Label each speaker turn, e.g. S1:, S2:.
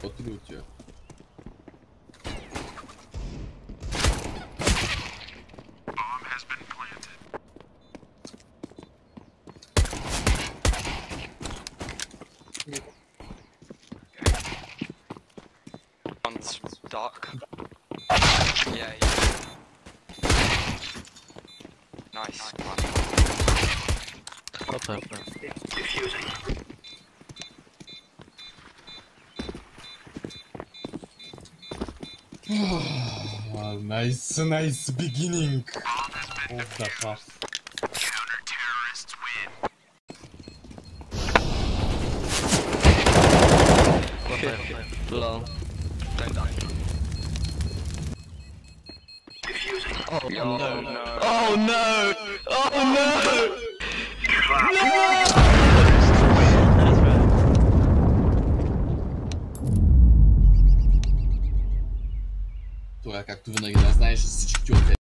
S1: Каквото ли отива.
S2: One's dark. Yeah. Nice.
S3: Top half.
S1: Nice beginning of the half.
S3: Long.
S2: Don't die.
S3: Oh
S2: Oh
S3: no.
S2: no.
S3: Oh no! Oh no!
S1: Това, както винаги, не знаеш всички от